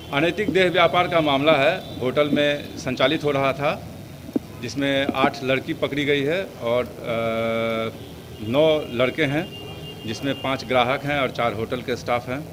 अनैतिक देह व्यापार का मामला है। होटल में संचालित हो रहा था, जिसमें 8 लड़की पकड़ी गई है और 9 लड़के हैं, जिसमें 5 ग्राहक हैं और 4 होटल के स्टाफ हैं।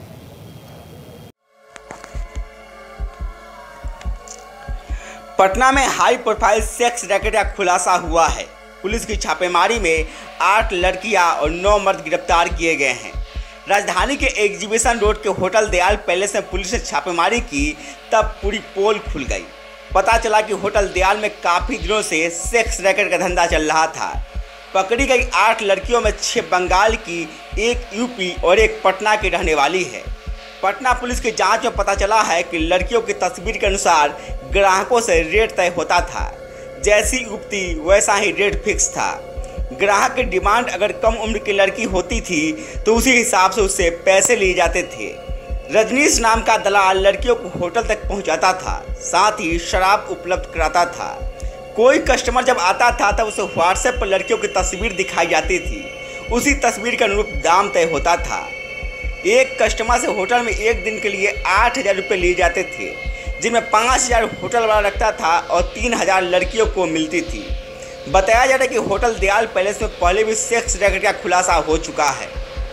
पटना में हाई प्रोफाइल सेक्स रैकेट का खुलासा हुआ है। पुलिस की छापेमारी में 8 लड़कियां और 9 मर्द गिरफ्तार किए गए हैं। राजधानी के एग्जीबिशन रोड के होटल दयाल पैलेस में पुलिस ने छापेमारी की, तब पूरी पोल खुल गई। पता चला कि होटल दयाल में काफ़ी दिनों से सेक्स रैकेट का धंधा चल रहा था। पकड़ी गई 8 लड़कियों में 6 बंगाल की, 1 यूपी और 1 पटना की रहने वाली है। पटना पुलिस की जांच में पता चला है कि लड़कियों की तस्वीर के अनुसार ग्राहकों से रेट तय होता था। जैसी युवती वैसा ही रेट फिक्स था। ग्राहक की डिमांड अगर कम उम्र की लड़की होती थी तो उसी हिसाब से उससे पैसे लिए जाते थे। रजनीश नाम का दलाल लड़कियों को होटल तक पहुंचाता था, साथ ही शराब उपलब्ध कराता था। कोई कस्टमर जब आता था तब उसे व्हाट्सएप पर लड़कियों की तस्वीर दिखाई जाती थी। उसी तस्वीर के अनुरूप दाम तय होता था। एक कस्टमर से होटल में एक दिन के लिए 8,000 रुपये लिए जाते थे, जिनमें 5,000 होटल वाला रखता था और 3,000 लड़कियों को मिलती थी। बताया जा रहा है कि होटल दयाल पैलेस में पहले भी सेक्स रैकेट का खुलासा हो चुका है।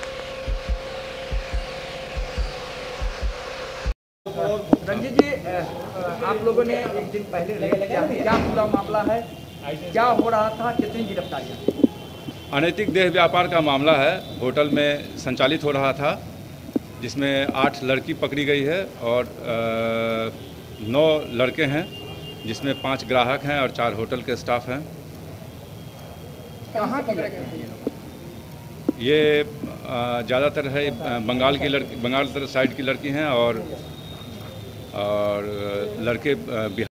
रंजीत जी, आप लोगों ने एक दिन पहले रेड किया, क्या पूरा मामला है, क्या हो रहा था, कितनी गिरफ्तारियां? अनैतिक देह व्यापार का मामला है। होटल में संचालित हो रहा था, जिसमें 8 लड़की पकड़ी गई है और 9 लड़के हैं, जिसमें 5 ग्राहक हैं और 4 होटल के स्टाफ हैं। कहाँ की लड़की है ये ज़्यादातर है बंगाल की लड़की, बंगाल साइड की लड़की हैं और लड़के बिहार